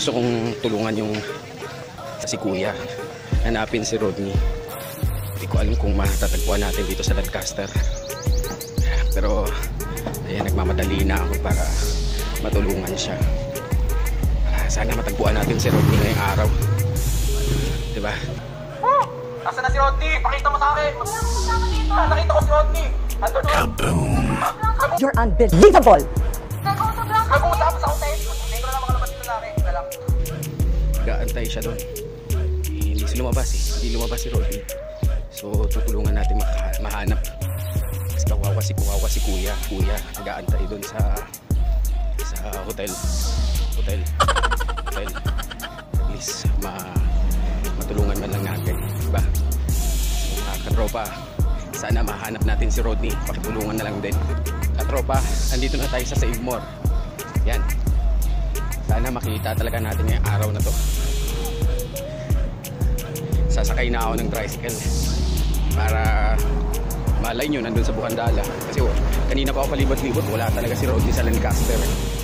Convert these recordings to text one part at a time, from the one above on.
gusto kong tulungan yung si Kuya. Hanapin si Rodney. Hindi ko alam kung matatagpuan natin dito sa Lancaster. Pero ayan, nagmamadali na ako para matulungan siya. Sana matagpuan natin si Rodney ngayong araw. Diba? Oh! Nasaan na si Rodney? Pakita mo sa akin! Nakita ko si Rodney! Kaboom! You're unbelievable! Nag-uusap sa hotel! Hindi ko na lang makalabas dito na akin. Ika lang. Gaantay siya doon. Hindi si lumabas eh. Hindi lumabas si Rodney. So tutulungan natin mahanap. Kasi kawawa si Kuya. Kuya, nag-aantay doon sa hotel. Please, matulungan man lang natin. Diba? So, mga katropa, sana mahanap natin si Rodney. Pakitulungan na lang din. Katropa, andito na tayo sa Save More. Yan. Sana makita talaga natin ngayong araw na to. Sasakay na ako ng tricycle para malay nyo nandun sa Bukandala. Kasi kanina pa ako palibot-libot, wala talaga si Rodney sa Lancaster.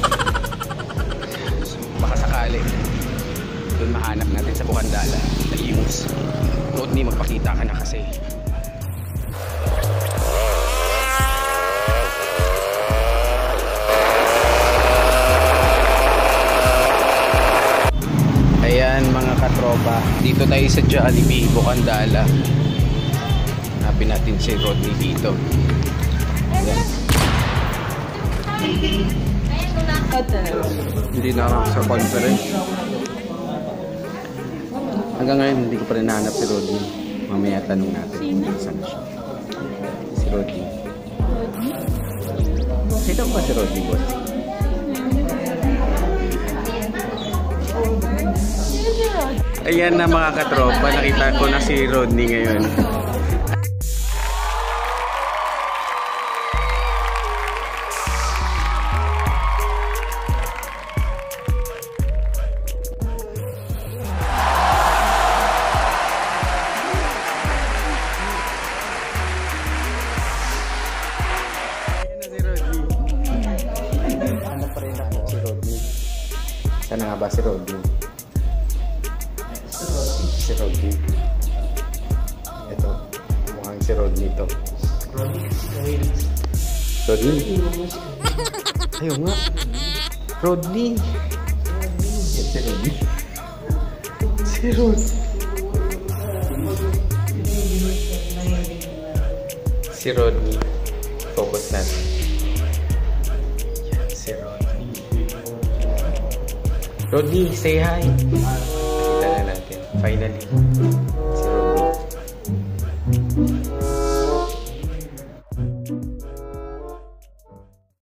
So, baka sakali doon mahanap natin sa Bukandala. Nalimos. Rodney, magpakita ka na kasi. Ayan mga katropa, dito tayo sa Jollibee, Bukandala. Hanapin natin si Rodney dito. Ayan. Hindi na ako sa conference. Hanggang ngayon hindi ko pa rin nahanap si Rodney. Mamaya tanong natin kung saan siya. Si Rodney. Sino ba si Rodney, boss? Ayan na mga katropa, nakita ko na si Rodney ngayon. Ano pa rin ako si Rodney? Sana nga ba si Rodney? Si Rodney. Ito, mukhang si Rodney to. Rodney? Ayaw nga. Rodney. Si Rodney. Si Rodney. Si Rodney. Focus natin. Yan, si Rodney. Rodney, say hi.